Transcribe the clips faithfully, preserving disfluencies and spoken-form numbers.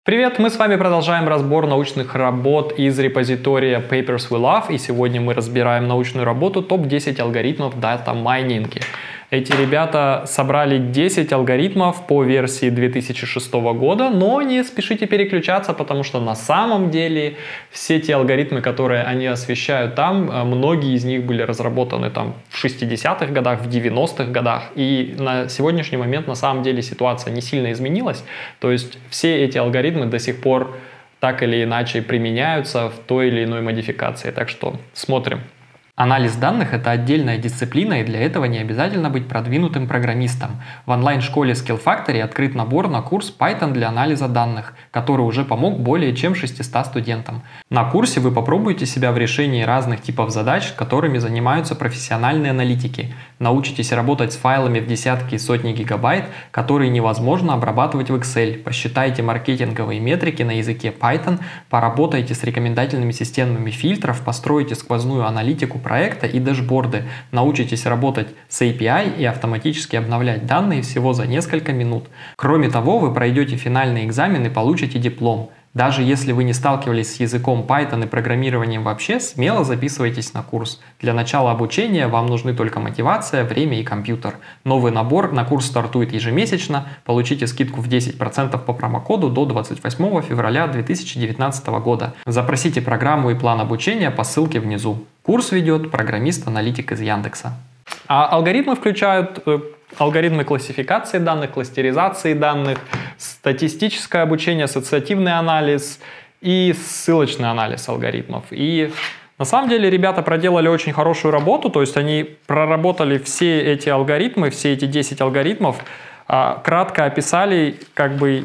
Привет, мы с вами продолжаем разбор научных работ из репозитория Papers We Love, и сегодня мы разбираем научную работу топ десять алгоритмов дата-майнинга. Эти ребята собрали десять алгоритмов по версии две тысячи шестого года, но не спешите переключаться, потому что на самом деле все те алгоритмы, которые они освещают там, многие из них были разработаны там в шестидесятых годах, в девяностых годах, и на сегодняшний момент на самом деле ситуация не сильно изменилась, то есть все эти алгоритмы до сих пор так или иначе применяются в той или иной модификации, так что смотрим. Анализ данных – это отдельная дисциплина, и для этого не обязательно быть продвинутым программистом. В онлайн-школе Skill Factory открыт набор на курс Python для анализа данных, который уже помог более чем шестистам студентам. На курсе вы попробуете себя в решении разных типов задач, которыми занимаются профессиональные аналитики. Научитесь работать с файлами в десятки и сотни гигабайт, которые невозможно обрабатывать в Excel. Посчитайте маркетинговые метрики на языке Python, поработайте с рекомендательными системами фильтров, постройте сквозную аналитику проекта и дэшборды, научитесь работать с эй пи ай и автоматически обновлять данные всего за несколько минут. Кроме того, вы пройдете финальный экзамен и получите диплом. Даже если вы не сталкивались с языком Python и программированием вообще, смело записывайтесь на курс. Для начала обучения вам нужны только мотивация, время и компьютер. Новый набор на курс стартует ежемесячно. Получите скидку в десять процентов по промокоду до двадцать восьмого февраля две тысячи девятнадцатого года. Запросите программу и план обучения по ссылке внизу. Курс ведет программист-аналитик из Яндекса. А алгоритмы включают э, алгоритмы классификации данных, кластеризации данных, статистическое обучение, ассоциативный анализ и ссылочный анализ алгоритмов. И на самом деле ребята проделали очень хорошую работу, то есть они проработали все эти алгоритмы, все эти десять алгоритмов, э, кратко описали, как бы,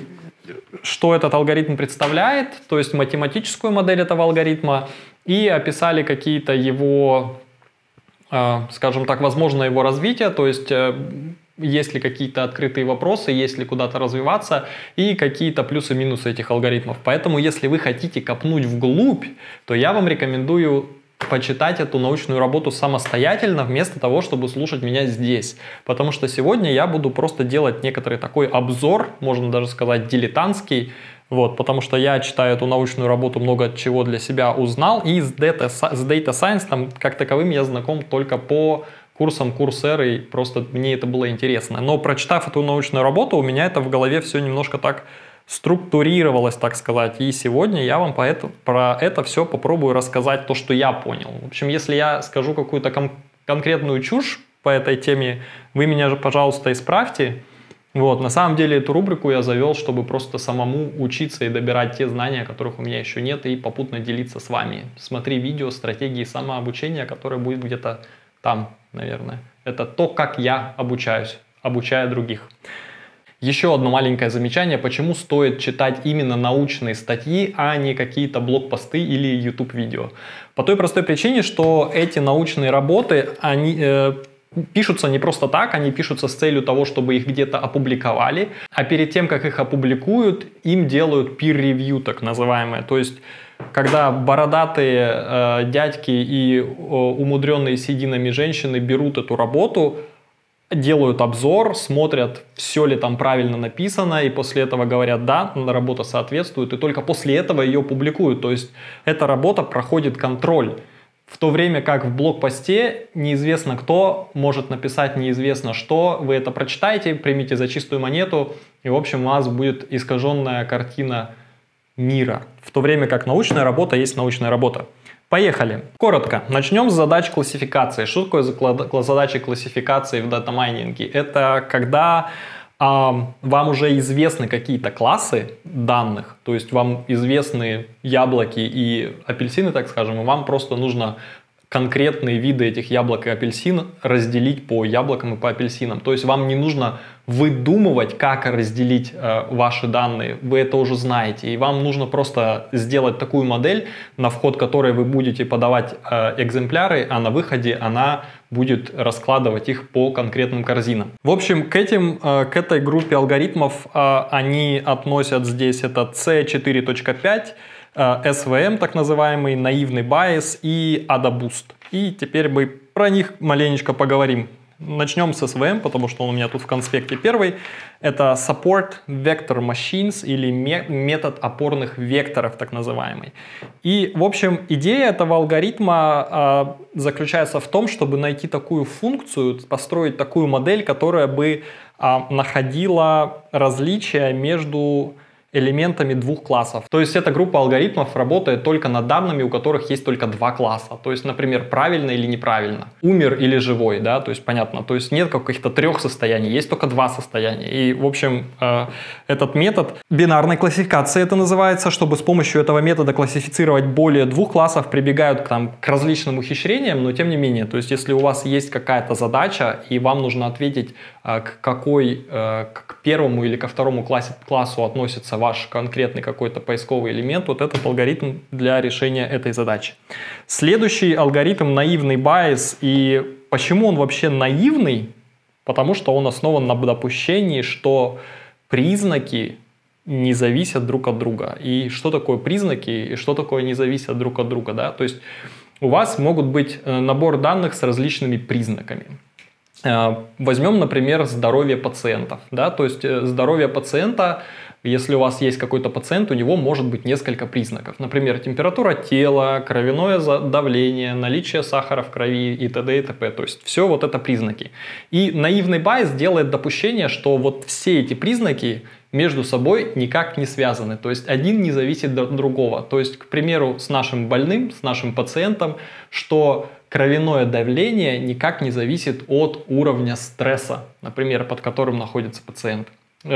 что этот алгоритм представляет, то есть математическую модель этого алгоритма, и описали какие-то его, скажем так, возможно его развитие, то есть есть ли какие-то открытые вопросы, есть ли куда-то развиваться и какие-то плюсы-минусы этих алгоритмов. Поэтому если вы хотите копнуть вглубь, то я вам рекомендую почитать эту научную работу самостоятельно, вместо того, чтобы слушать меня здесь. Потому что сегодня я буду просто делать некоторый такой обзор, можно даже сказать дилетантский, вот, потому что я читаю эту научную работу, много чего для себя узнал, и с Data, с Data Science там, как таковым я знаком только по курсам Coursera, и просто мне это было интересно. Но прочитав эту научную работу, у меня это в голове все немножко так структурировалось, так сказать, и сегодня я вам по это, про это все попробую рассказать, то, что я понял. В общем, если я скажу какую-то кон- конкретную чушь по этой теме, вы меня же, пожалуйста, исправьте. Вот, на самом деле эту рубрику я завел, чтобы просто самому учиться и добирать те знания, которых у меня еще нет, и попутно делиться с вами. Смотри видео стратегии самообучения, которое будет где-то там, наверное. Это то, как я обучаюсь, обучая других. Еще одно маленькое замечание, почему стоит читать именно научные статьи, а не какие-то блогпосты или YouTube-видео. По той простой причине, что эти научные работы, они э, пишутся не просто так, они пишутся с целью того, чтобы их где-то опубликовали, а перед тем, как их опубликуют, им делают peer-review, так называемое. То есть, когда бородатые э, дядьки и э, умудренные сединами женщины берут эту работу, делают обзор, смотрят, все ли там правильно написано, и после этого говорят, да, работа соответствует, и только после этого ее публикуют. То есть эта работа проходит контроль. В то время как в блогпосте неизвестно кто может написать неизвестно что, вы это прочитаете, примите за чистую монету, и в общем у вас будет искаженная картина мира. В то время как научная работа есть научная работа. Поехали. Коротко. Начнем с задач классификации. Что такое задачи классификации в дата-майнинге? Это когда а, вам уже известны какие-то классы данных, то есть вам известны яблоки и апельсины, так скажем, и вам просто нужно конкретные виды этих яблок и апельсин разделить по яблокам и по апельсинам. То есть вам не нужно выдумывать, как разделить э, ваши данные, вы это уже знаете. И вам нужно просто сделать такую модель, на вход которой вы будете подавать э, экземпляры, а на выходе она будет раскладывать их по конкретным корзинам. В общем, к, этим, э, к этой группе алгоритмов э, они относят здесь это си четыре точка пять, эс ви эм, так называемый, наивный байс и эй ди эй Boost. И теперь мы про них маленечко поговорим. Начнем с эс ви эм, потому что он у меня тут в конспекте первый. Это Support Vector Machines или метод опорных векторов, так называемый. И, в общем, идея этого алгоритма а, заключается в том, чтобы найти такую функцию, построить такую модель, которая бы а, находила различия между элементами двух классов. То есть эта группа алгоритмов работает только над данными, у которых есть только два класса. То есть, например, правильно или неправильно, умер или живой, да, то есть понятно. То есть нет каких-то трех состояний, есть только два состояния. И, в общем, э, этот метод бинарной классификации это называется, чтобы с помощью этого метода классифицировать более двух классов, прибегают к, там, к различным ухищрениям, но тем не менее, то есть если у вас есть какая-то задача и вам нужно ответить, э, к какой, э, к первому или ко второму классе, классу относится ваш конкретный какой-то поисковый элемент, вот этот алгоритм для решения этой задачи. Следующий алгоритм — наивный байс. И почему он вообще наивный? Потому что он основан на допущении, что признаки не зависят друг от друга. И что такое признаки, и что такое не зависят друг от друга, да? То есть у вас могут быть набор данных с различными признаками. Возьмем, например, здоровье пациентов, да? То есть здоровье пациента, если у вас есть какой-то пациент, у него может быть несколько признаков. Например, температура тела, кровяное давление, наличие сахара в крови и т.д. и т.п. То есть все вот это признаки. И наивный байс делает допущение, что вот все эти признаки между собой никак не связаны. То есть один не зависит от другого. То есть, к примеру, с нашим больным, с нашим пациентом, что кровяное давление никак не зависит от уровня стресса, например, под которым находится пациент.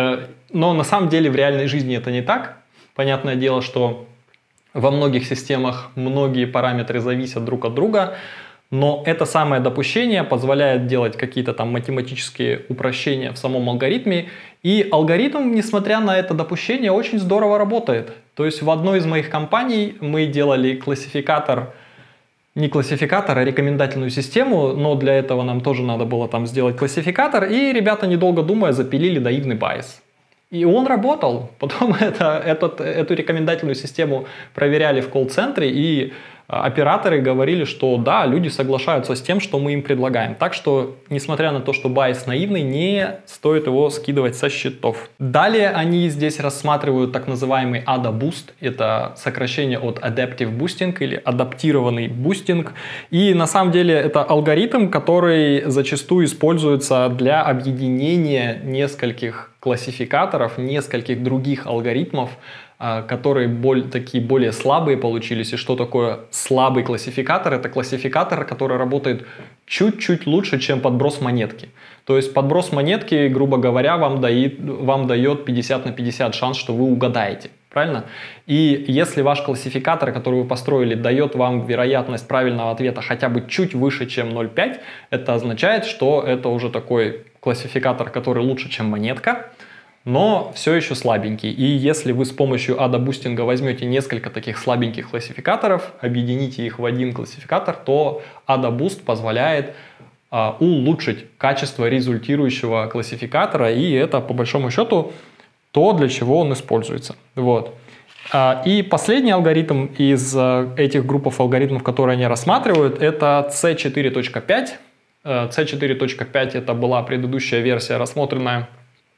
Но на самом деле в реальной жизни это не так. Понятное дело, что во многих системах многие параметры зависят друг от друга, но это самое допущение позволяет делать какие-то там математические упрощения в самом алгоритме. И алгоритм, несмотря на это допущение, очень здорово работает. То есть в одной из моих компаний мы делали классификатор, не классификатор, а рекомендательную систему, но для этого нам тоже надо было там сделать классификатор, и ребята, недолго думая, запилили наивный байс. И он работал. Потом это, этот, эту рекомендательную систему проверяли в колл-центре, и операторы говорили, что да, люди соглашаются с тем, что мы им предлагаем. Так что, несмотря на то, что байс наивный, не стоит его скидывать со счетов. Далее они здесь рассматривают так называемый эй ди эй-Boost. Это сокращение от Adaptive Boosting или адаптированный бустинг. И на самом деле это алгоритм, который зачастую используется для объединения нескольких классификаторов, нескольких других алгоритмов, которые более, такие более слабые получились. И что такое слабый классификатор? Это классификатор, который работает чуть-чуть лучше, чем подброс монетки. То есть подброс монетки, грубо говоря, вам дает, вам дает пятьдесят на пятьдесят шанс, что вы угадаете. Правильно? И если ваш классификатор, который вы построили, дает вам вероятность правильного ответа хотя бы чуть выше, чем ноль целых пять десятых, это означает, что это уже такой классификатор, который лучше, чем монетка, но все еще слабенький. И если вы с помощью эй ди эй-бустинга возьмете несколько таких слабеньких классификаторов, объедините их в один классификатор, то эй ди эй-Boost позволяет а, улучшить качество результирующего классификатора, и это, по большому счету, то, для чего он используется. Вот. А, и последний алгоритм из а, этих групп алгоритмов, которые они рассматривают, это си четыре точка пять. си четыре точка пять это была предыдущая версия, рассмотренная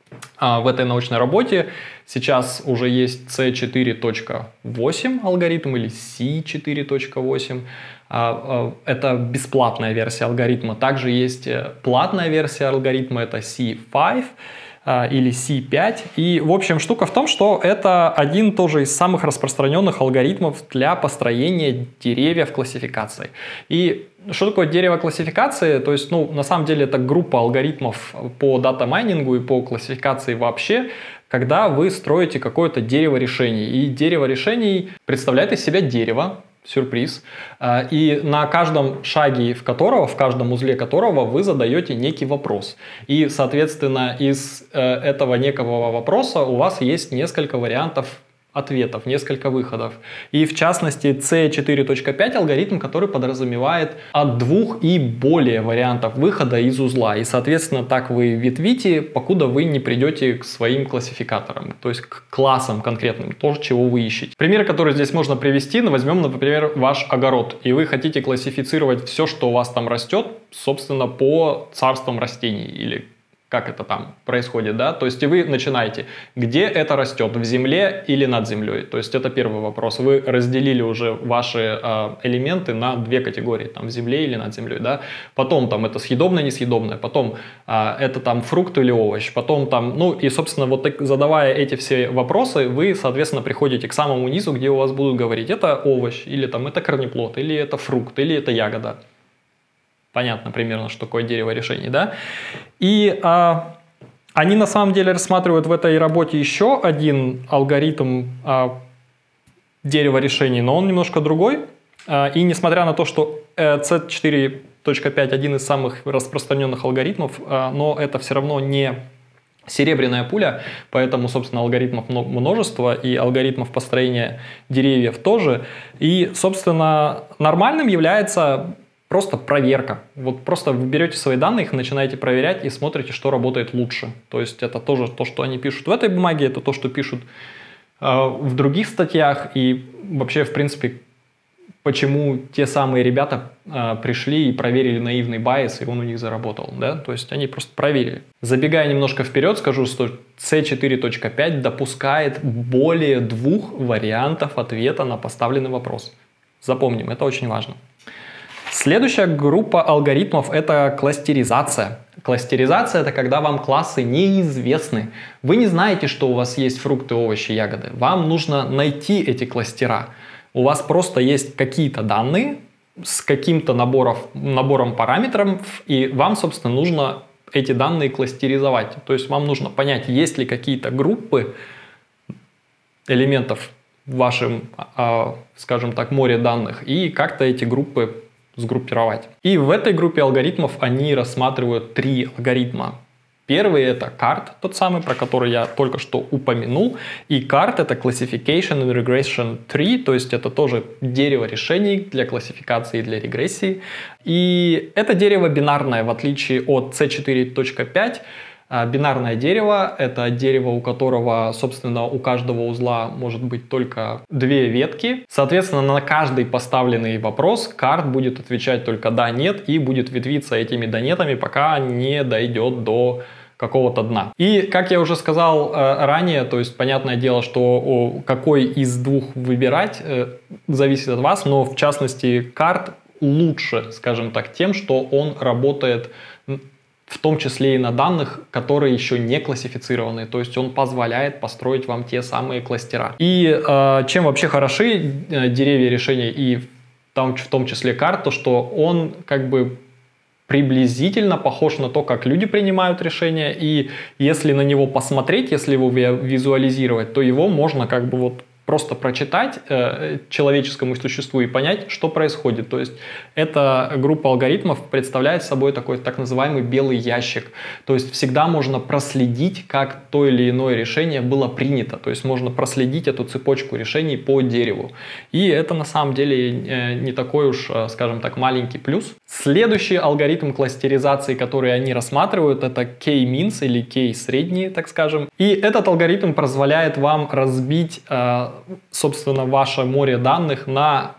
в этой научной работе. Сейчас уже есть си четыре точка восемь алгоритм или си четыре точка восемь. Это бесплатная версия алгоритма. Также есть платная версия алгоритма, это си пять или си пять. И, в общем, штука в том, что это один тоже из самых распространенных алгоритмов для построения деревьев классификации. И что такое дерево классификации? То есть, ну, на самом деле, это группа алгоритмов по дата-майнингу и по классификации вообще, когда вы строите какое-то дерево решений. И дерево решений представляет из себя дерево, сюрприз, и на каждом шаге в которого, в каждом узле которого вы задаете некий вопрос. И, соответственно, из этого некого вопроса у вас есть несколько вариантов ответов, несколько выходов. И в частности си четыре точка пять алгоритм, который подразумевает от двух и более вариантов выхода из узла. И соответственно так вы ветвите, покуда вы не придете к своим классификаторам, то есть к классам конкретным, то, чего вы ищете. Пример, который здесь можно привести, ну, возьмем, например, ваш огород. И вы хотите классифицировать все, что у вас там растет, собственно, по царствам растений или как это там происходит, да, то есть и вы начинаете, где это растет, в земле или над землей, то есть это первый вопрос, вы разделили уже ваши э, элементы на две категории, там в земле или над землей, да, потом там это съедобное, несъедобное, потом э, это там фрукт или овощ, потом там, ну и собственно вот так, задавая эти все вопросы, вы соответственно приходите к самому низу, где у вас будут говорить, это овощ, или там это корнеплод, или это фрукт, или это ягода. Понятно примерно, что такое дерево решений, да? И а, они на самом деле рассматривают в этой работе еще один алгоритм а, дерева решений, но он немножко другой. А, и несмотря на то, что си четыре точка пять один из самых распространенных алгоритмов, а, но это все равно не серебряная пуля, поэтому, собственно, алгоритмов множество, и алгоритмов построения деревьев тоже. И, собственно, нормальным является просто проверка. Вот просто вы берете свои данные, их начинаете проверять и смотрите, что работает лучше. То есть это тоже то, что они пишут в этой бумаге, это то, что пишут э, в других статьях. И вообще, в принципе, почему те самые ребята э, пришли и проверили наивный байс, и он у них заработал. Да? То есть они просто проверили. Забегая немножко вперед, скажу, что си четыре точка пять допускает более двух вариантов ответа на поставленный вопрос. Запомним, это очень важно. Следующая группа алгоритмов – это кластеризация. Кластеризация – это когда вам классы неизвестны. Вы не знаете, что у вас есть фрукты, овощи, ягоды. Вам нужно найти эти кластера. У вас просто есть какие-то данные с каким-то набором параметров, и вам, собственно, нужно эти данные кластеризовать. То есть вам нужно понять, есть ли какие-то группы элементов в вашем, скажем так, море данных, и как-то эти группы сгруппировать. И в этой группе алгоритмов они рассматривают три алгоритма. Первый это карт, тот самый, про который я только что упомянул. И карт это Classification and Regression Tree, то есть это тоже дерево решений для классификации и для регрессии. И это дерево бинарное, в отличие от си четыре точка пять. Бинарное дерево – это дерево, у которого, собственно, у каждого узла может быть только две ветки. Соответственно, на каждый поставленный вопрос карт будет отвечать только «да», «нет» и будет ветвиться этими «да», «нетами», пока не дойдет до какого-то дна. И, как я уже сказал э, ранее, то есть, понятное дело, что о, какой из двух выбирать э, зависит от вас, но, в частности, карт лучше, скажем так, тем, что он работает в том числе и на данных, которые еще не классифицированы. То есть он позволяет построить вам те самые кластера. И э, чем вообще хороши э, деревья решений и там, в том числе карт, то что он как бы приблизительно похож на то, как люди принимают решения. И если на него посмотреть, если его визуализировать, то его можно как бы вот просто прочитать э, человеческому существу и понять, что происходит. То есть эта группа алгоритмов представляет собой такой так называемый белый ящик. То есть всегда можно проследить, как то или иное решение было принято. То есть можно проследить эту цепочку решений по дереву. И это на самом деле э, не такой уж, э, скажем так, маленький плюс. Следующий алгоритм кластеризации, который они рассматривают, это K-means или K-средние, так скажем. И этот алгоритм позволяет вам разбить э, собственно, ваше море данных на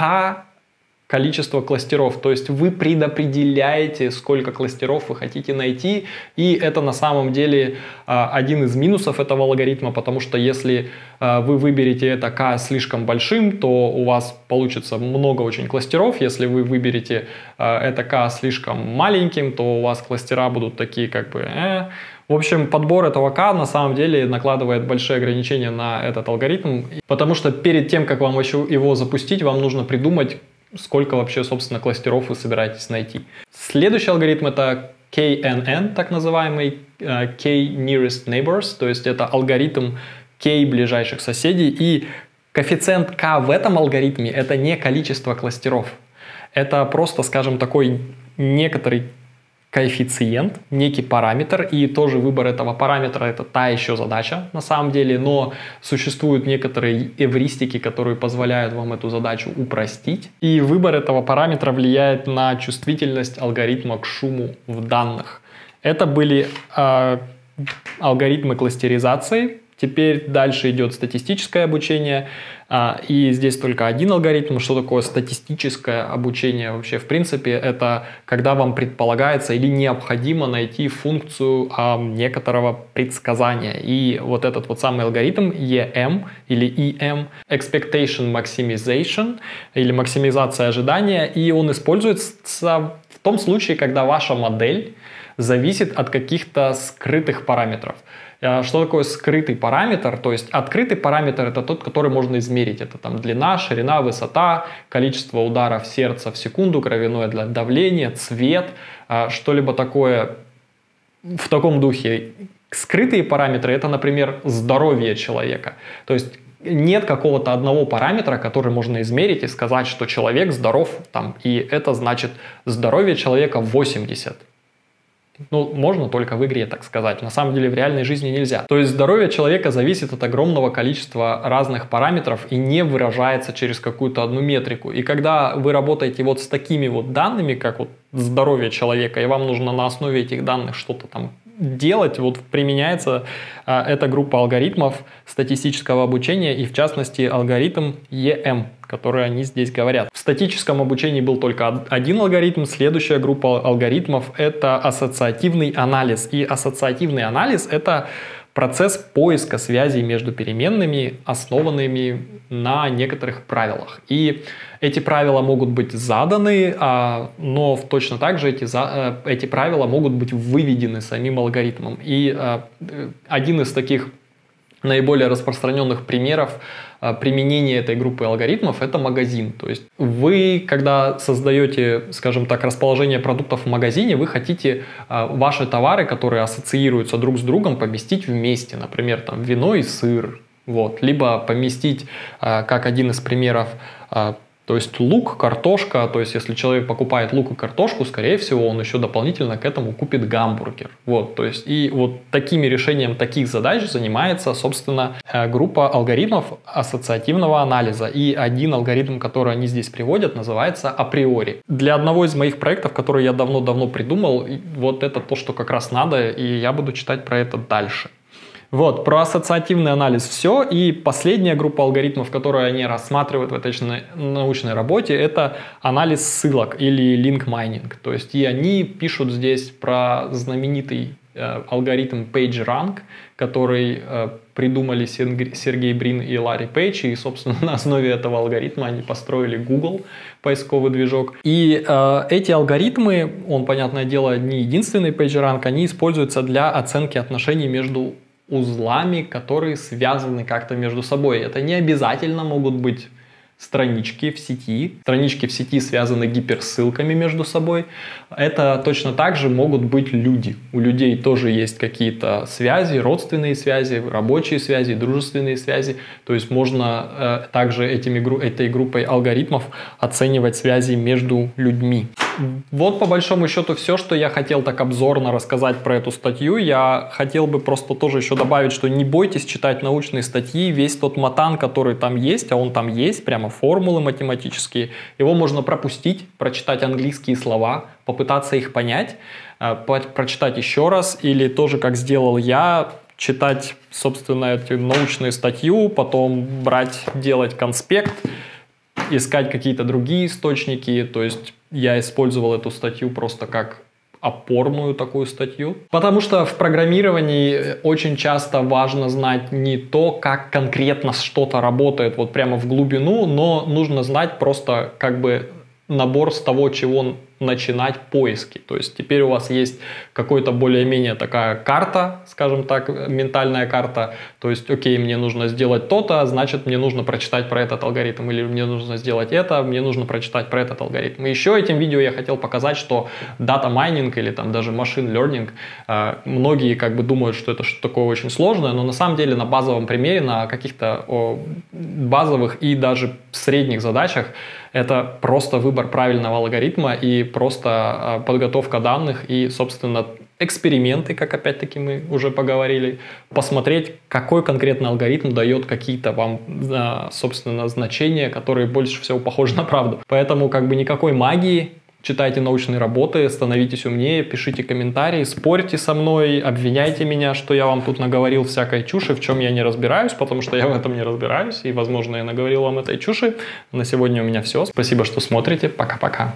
K количество кластеров. То есть вы предопределяете, сколько кластеров вы хотите найти. И это на самом деле один из минусов этого алгоритма, потому что если вы выберете это K слишком большим, то у вас получится много очень кластеров. Если вы выберете это K слишком маленьким, то у вас кластера будут такие как бы... Э, В общем, подбор этого K на самом деле накладывает большие ограничения на этот алгоритм, потому что перед тем, как вам еще его запустить, вам нужно придумать, сколько вообще, собственно, кластеров вы собираетесь найти. Следующий алгоритм это K N N, так называемый K Nearest Neighbors, то есть это алгоритм K ближайших соседей, и коэффициент K в этом алгоритме это не количество кластеров, это просто, скажем, такой некоторый коэффициент, некий параметр, и тоже выбор этого параметра — это та еще задача на самом деле, но существуют некоторые эвристики, которые позволяют вам эту задачу упростить, и выбор этого параметра влияет на чувствительность алгоритма к шуму в данных. Это были э, алгоритмы кластеризации. Теперь дальше идет статистическое обучение, и здесь только один алгоритм. Что такое статистическое обучение вообще? В принципе, это когда вам предполагается или необходимо найти функцию некоторого предсказания. И вот этот вот самый алгоритм и эм или и эм, Expectation Maximization, или максимизация ожидания, и он используется в том случае, когда ваша модель зависит от каких-то скрытых параметров. Что такое скрытый параметр? То есть открытый параметр — это тот, который можно измерить. Это там длина, ширина, высота, количество ударов сердца в секунду, кровяное давление, цвет, что-либо такое в таком духе. Скрытые параметры — это, например, здоровье человека. То есть нет какого-то одного параметра, который можно измерить и сказать, что человек здоров, там, и это значит здоровье человека восемьдесят. Ну, можно только в игре, так сказать. На самом деле в реальной жизни нельзя. То есть здоровье человека зависит от огромного количества разных параметров и не выражается через какую-то одну метрику. И когда вы работаете вот с такими вот данными, как вот здоровье человека, и вам нужно на основе этих данных что-то там делать, вот применяется а, эта группа алгоритмов статистического обучения, и в частности алгоритм и эм, который они здесь говорят. В статическом обучении был только один алгоритм. Следующая группа алгоритмов — это ассоциативный анализ. И ассоциативный анализ — это процесс поиска связей между переменными, основанными на некоторых правилах. И эти правила могут быть заданы, но точно так же эти, эти правила могут быть выведены самим алгоритмом. И один из таких наиболее распространенных примеров применения этой группы алгоритмов — это магазин. То есть вы, когда создаете, скажем так, расположение продуктов в магазине, вы хотите ваши товары, которые ассоциируются друг с другом, поместить вместе. Например, там вино и сыр. Вот. Либо поместить, как один из примеров, то есть лук, картошка. То есть если человек покупает лук и картошку, скорее всего, он еще дополнительно к этому купит гамбургер. Вот, то есть и вот такими решением таких задач занимается, собственно, группа алгоритмов ассоциативного анализа. И один алгоритм, который они здесь приводят, называется априори. Для одного из моих проектов, который я давно-давно придумал, вот это то, что как раз надо, и я буду читать про это дальше. Вот, про ассоциативный анализ все. И последняя группа алгоритмов, которую они рассматривают в этой научной работе, это анализ ссылок или link mining. То есть и они пишут здесь про знаменитый э, алгоритм PageRank, который э, придумали Сергей Брин и Ларри Пейдж. И, собственно, на основе этого алгоритма они построили Google, поисковый движок. И э, эти алгоритмы, он, понятное дело, не единственный PageRank, они используются для оценки отношений между узлами, которые связаны как-то между собой. Это не обязательно могут быть странички в сети. Странички в сети связаны гиперссылками между собой. Это точно так же могут быть люди. У людей тоже есть какие-то связи, родственные связи, рабочие связи, дружественные связи. То есть можно э, также этими, этой группой алгоритмов оценивать связи между людьми. Вот по большому счету все, что я хотел так обзорно рассказать про эту статью. Я хотел бы просто тоже еще добавить, что не бойтесь читать научные статьи. Весь тот матан, который там есть, а он там есть, прямо формулы математические, его можно пропустить, прочитать английские слова, попытаться их понять, прочитать еще раз, или тоже, как сделал я, читать, собственно, эту научную статью, потом брать, делать конспект, искать какие-то другие источники. То есть я использовал эту статью просто как опорную такую статью. Потому что в программировании очень часто важно знать не то, как конкретно что-то работает вот прямо в глубину, но нужно знать просто как бы набор с того, чего начинать поиски. То есть теперь у вас есть какой-то более-менее такая карта, скажем так, ментальная карта. То есть, окей, мне нужно сделать то-то, значит, мне нужно прочитать про этот алгоритм. Или мне нужно сделать это, мне нужно прочитать про этот алгоритм. И еще этим видео я хотел показать, что дата майнинг или там даже machine learning, э, многие как бы думают, что это что-то такое очень сложное, но на самом деле на базовом примере, на каких-то о, базовых и даже средних задачах это просто выбор правильного алгоритма, и просто подготовка данных и, собственно, эксперименты, как опять-таки мы уже поговорили, посмотреть, какой конкретно алгоритм дает какие-то вам, собственно, значения, которые больше всего похожи на правду. Поэтому как бы никакой магии. Читайте научные работы, становитесь умнее, пишите комментарии, спорьте со мной, обвиняйте меня, что я вам тут наговорил всякой чуши, в чем я не разбираюсь, потому что я в этом не разбираюсь, и, возможно, я наговорил вам этой чуши. На сегодня у меня все. Спасибо, что смотрите. Пока-пока.